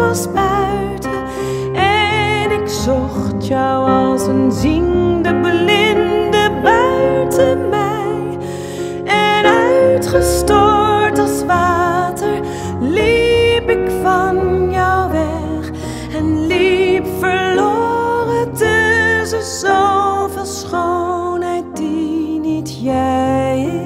was buiten en ik zocht jou als een ziende blinde buiten mij. En uitgestort als water liep ik van jou weg en liep verloren tussen zoveel schoonheid die niet jij is.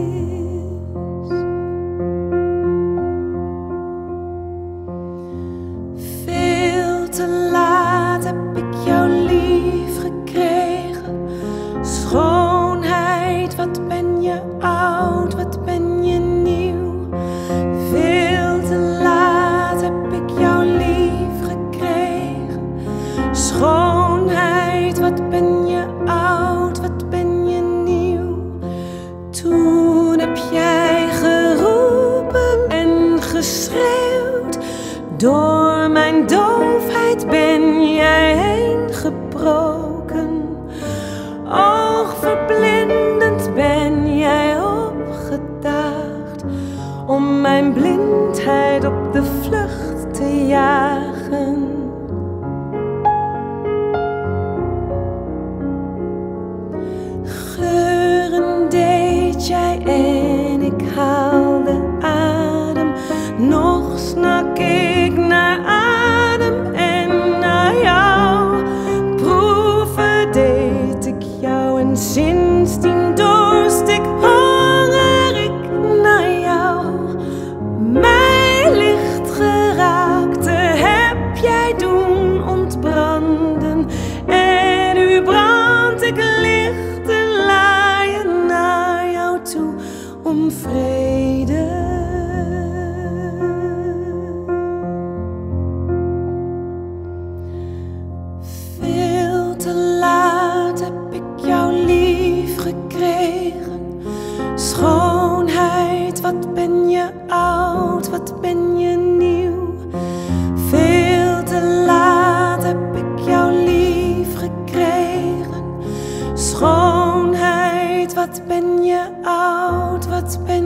Veel te laat heb ik jou lief gekregen. Schoonheid, wat ben je oud, wat ben je nieuw. Veel te laat heb ik jou lief gekregen. Schoonheid, wat ben je oud, wat ben je nieuw. Toen heb jij geroepen en geschreeuwd. Door mijn doofheid ben jij heen gebroken. Oogverblindend ben jij opgedaagd om mijn blindheid op de vlucht te jagen. Geuren deed jij en ik haalde adem. Nog snak ik naar adem en naar jou. Proeven deed ik jou en sindsdien dorst ik, honger ik naar jou. Mij licht geraakte heb jij doen ontbranden. En nu brand ik licht en laaien naar jou toe om vrede. Veel te laat heb ik jou lief gekregen. Schoonheid, wat ben je oud, wat ben je nieuw. Veel te laat heb ik jou lief gekregen. Schoonheid, wat ben je oud, wat ben